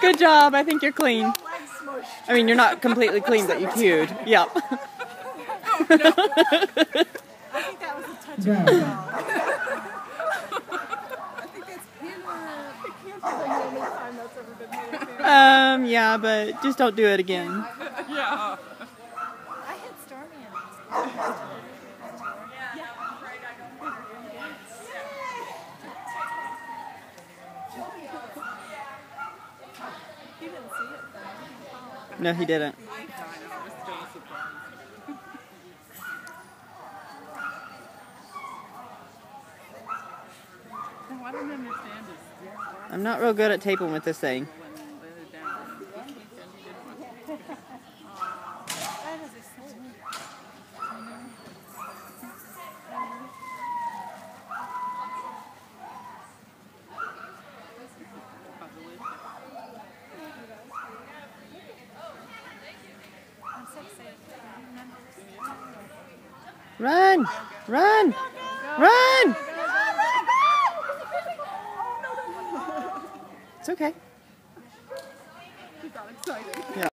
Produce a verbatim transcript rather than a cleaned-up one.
Good job. I think you're clean. I mean, you're not completely clean, but you cued. Yep. Oh, no. I think that was a touch of the dog. I think that's Hannah. I can't tell you any time that's ever been made. Um, yeah, but just don't do it again. Yeah. I had Stormy in this. He didn't see it though. No, he didn't. I don't understand this. I'm not real good at taping with this thing. Run! Run! Run! It's okay. He got excited. Yeah.